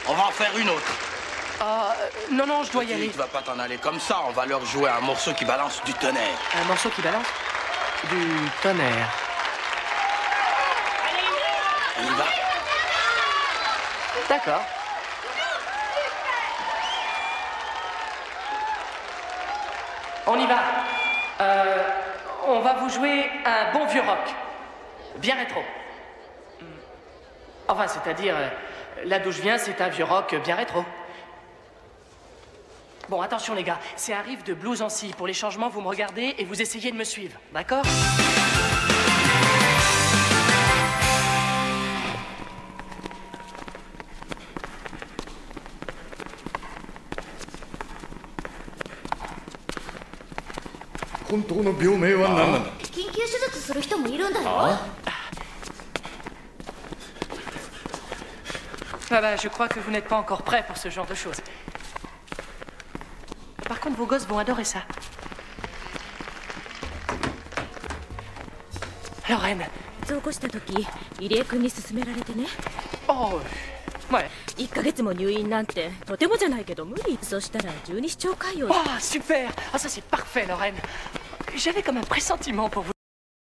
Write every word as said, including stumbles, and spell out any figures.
On va en faire une autre. Ah, euh, non, non, je dois y Tu aller. vas pas t'en aller comme ça. On va leur jouer un morceau qui balance du tonnerre. Un morceau qui balance du tonnerre. On y va? D'accord. On y va. Euh, on va vous jouer un bon vieux rock. Bien rétro. Enfin, c'est-à-dire, euh, là d'où je viens, c'est un vieux rock bien rétro. Bon, attention les gars, c'est un riff de blues en si. Pour les changements, vous me regardez et vous essayez de me suivre, d'accord? Ah bah, je crois que vous n'êtes pas encore prêt pour ce genre de choses. Par contre, vos gosses vont adorer ça. Lorraine. 増起した時入江君に勧められてね Oh, ouais. いっかげつも入院なんてとてもじゃないけど無理そしたら十二指腸潰瘍 Oh, super. Ah, ça c'est parfait, Lorraine. J'avais comme un pressentiment pour vous.